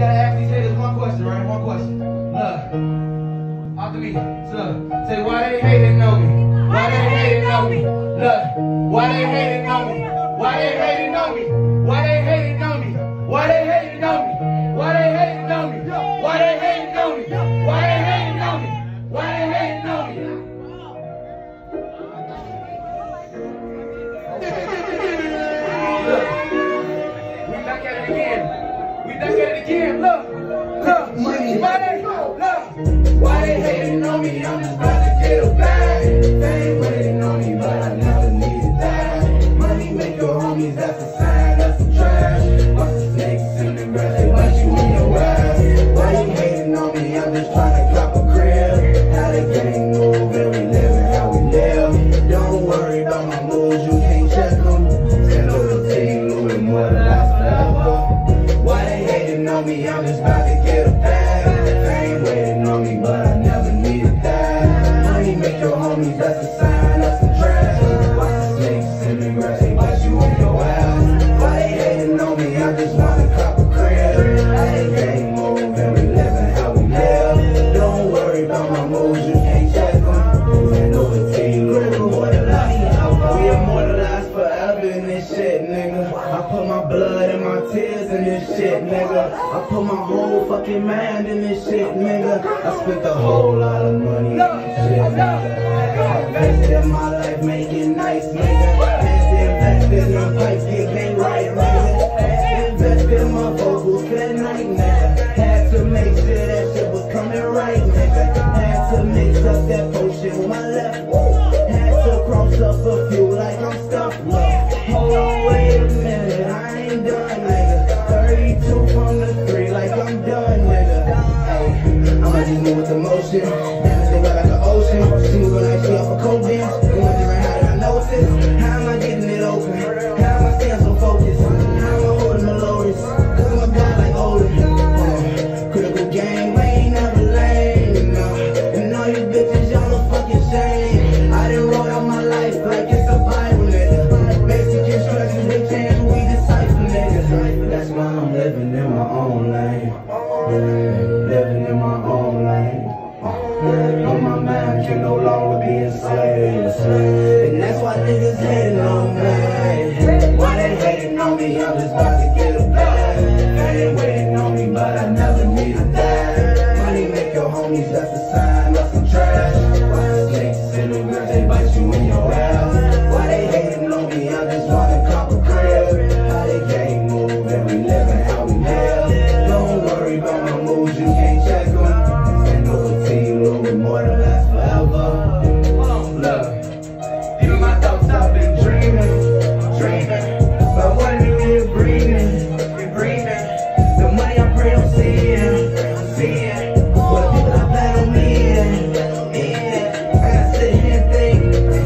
gotta ask these haters one question, right? One question. Look, after me, say why they hating on me? Why they hating on me? Look, why they hating on me? Why they hating on me? Why they hating on me? Why they hating on me? Why they hating on me? Why they hating on me? Why they hating on me? Why they hating on me? Look, we back at it again. We back at it again. Look, why they hating on me? I'm just about to get a bag. They ain't waiting on me, but I never needed that. Money make your homies, that's a sign, that's some trash. Watch the snakes in the grass, they bite you in your ass. Why you hating on me? I'm just trying to cop a crib. How the gang move and we living how we live. Don't worry about my moves, you can't check them. Stand over the team, moving more than last forever. Why they hating on me? I'm just about to get a bag. They ain't waiting on me, but I never needed that. Money make your homies, that's a sign, that's some trash. Watch the snakes in the grass, they bite you in your ass. Why they hating on me? I just wanna cop a crib. How they gang move and we living how we live. Don't worry about my moves, you can't check them. Stand over to you, living more than life. We immortalized forever in this shit, nigga. I put my blood and my tears in this shit, nigga. I put my whole fucking mind in this shit, nigga. I spent a whole lot of money in this shit, nigga. I invested my life making nice, nigga. Invested in my pipes, getting right, nigga. Invested in my vocals, good night, nigga. Had to make sure that shit was coming right, nigga. Had to mix up that potion with my left. Had to cross up a few like I'm stuffed. Hold on, wait a minute, I ain't done, nigga. 32 from the 3 like I'm done, nigga. Hey, I'ma just move with the motion. Damn, they wet like an ocean. She moving like she off a cold bench. You wondering how did I notice? How am I getting it open? How am I staying so focused? How am I holding the lowest? Cause I'm a guy like Odin. Critical game, we ain't never lame, no. And all you bitches, y'all a fucking shame. I done wrote out my life like it's a Bible, nigga. Basic instructions, they change what we decipher, nigga. That's why I'm living in my own lane. Living in my own lane. On my mind can no longer be enslaved. And that's why niggas hating on me. Why they hating on me? I'm just about to get a bag. They ain't waiting on me, but I never needed that. Money make your homies, that's a sign, that's some trash. Why the snakes in the grass, they bite you in your ass. Why they hating on me? I just wanna cop a crib. How they gang move and we living how we live. Don't worry about my moves, you can't check them. Stand over to you, living more than last forever. Look, even my thoughts I've been dreaming. But one new year breathing. The money I pray I'm seeing. What the people I plan on meeting. I gotta sit here and think.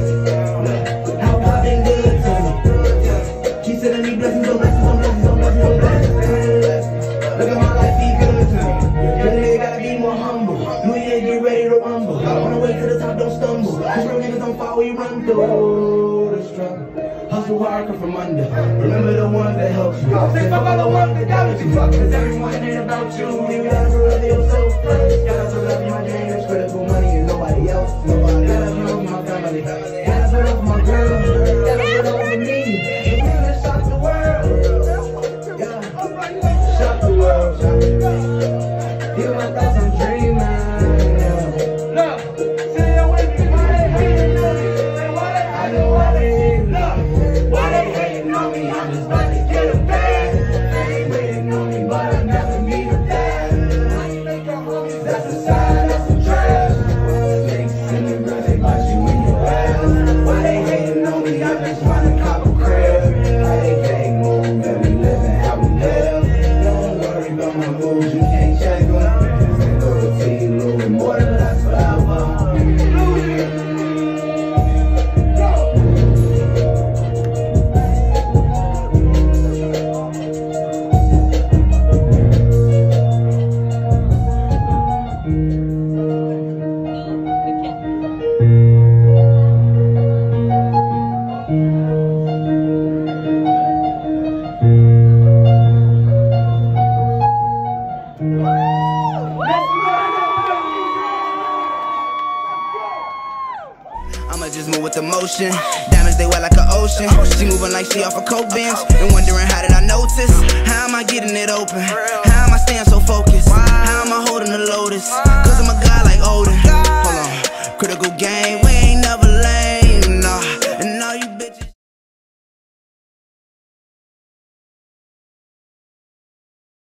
How God been good to me. Keep sending me blessings on blessings on blessings on blessings on blessings. Look at my life, be good to me. Young nigga gotta be more humble. New year, get ready to rumble. On the way to the top, don't stumble. Cause real niggas don't fall, we run through the struggle. Hustle hard, come from under. Remember the ones that helped you. Think about the ones that doubted you. Cause everyone ain't about you. You gotta love yourself first. Gotta love my game, it's critical money and nobody else. Gotta love my family. Gotta love my girl. Gotta love me. And we're gonna shock the world. Yeah. Shock the world. Hear my thoughts, I'm dreaming. Look, say it with me. Why they hating on me? I know why they hating on me. Why they hating on me? I'm just about to get a bag. They ain't waiting on me, but I never needed that. That's a sign, that's some trash. Snakes in the grass, they bite you in your ass. Why they hating on me? I just wanna cop a crib. How they gang move and we living how we live. Don't worry about my moves, you can't check them. I'ma just move with the motion. Diamonds, they wet like an ocean. She moving like she off a coke bench, and wondering how did I notice? How am I getting it open?